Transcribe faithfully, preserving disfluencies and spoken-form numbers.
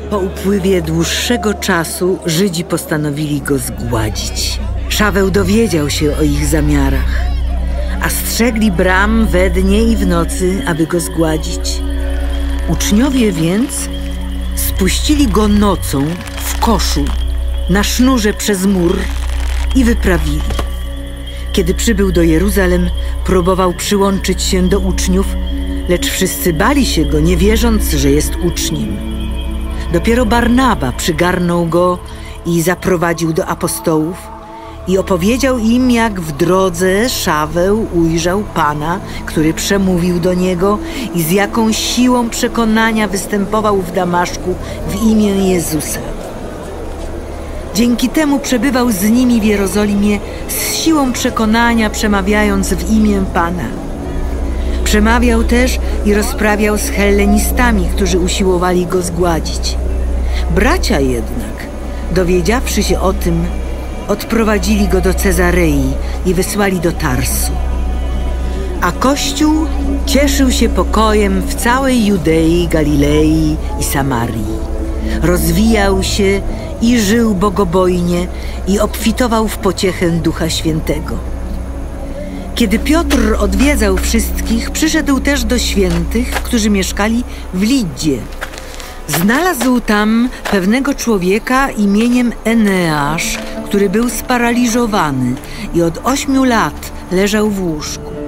Po upływie dłuższego czasu Żydzi postanowili go zgładzić. Szaweł dowiedział się o ich zamiarach, a strzegli bram we dnie i w nocy, aby go zgładzić. Uczniowie więc spuścili go nocą w koszu na sznurze przez mur i wyprawili. Kiedy przybył do Jeruzalem, próbował przyłączyć się do uczniów, lecz wszyscy bali się go, nie wierząc, że jest uczniem. Dopiero Barnaba przygarnął go i zaprowadził do apostołów i opowiedział im, jak w drodze Szaweł ujrzał Pana, który przemówił do niego i z jaką siłą przekonania występował w Damaszku w imię Jezusa. Dzięki temu przebywał z nimi w Jerozolimie z siłą przekonania, przemawiając w imię Pana. Przemawiał też i rozprawiał z hellenistami, którzy usiłowali go zgładzić. Bracia jednak, dowiedziawszy się o tym, odprowadzili go do Cezarei i wysłali do Tarsu. A Kościół cieszył się pokojem w całej Judei, Galilei i Samarii. Rozwijał się i żył bogobojnie i obfitował w pociechę Ducha Świętego. Kiedy Piotr odwiedzał wszystkich, przyszedł też do świętych, którzy mieszkali w Liddzie. Znalazł tam pewnego człowieka imieniem Eneasz, który był sparaliżowany i od ośmiu lat leżał w łóżku.